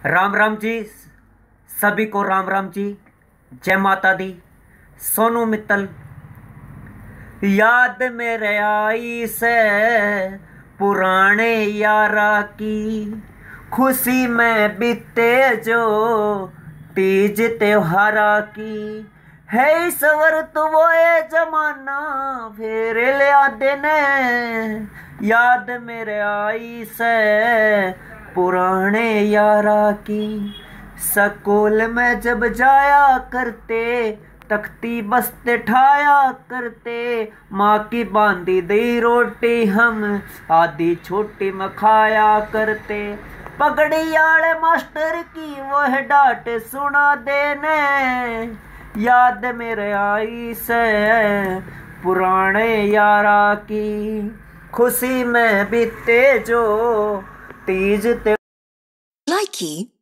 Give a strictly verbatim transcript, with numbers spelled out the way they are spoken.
राम राम जी। सभी को राम राम जी। जय माता दी। सोनू मित्तल। याद मेरे आई से पुराने यारा की, खुशी में बीते जो तीज त्योहारा की। है सवर तो वो ये जमाना फिर लिया देने, याद मेरे आई से पुराने यारा की। स्कूल में जब जाया करते तख्ती बस्ते ठाया करते, माँ की बांधी दी रोटी हम आधी छोटी में खाया करते। पगड़ी आले मास्टर की वह डांट सुना देने, याद मेरे आई से पुराने यारा की। खुशी में बीते जो तीज ते Likey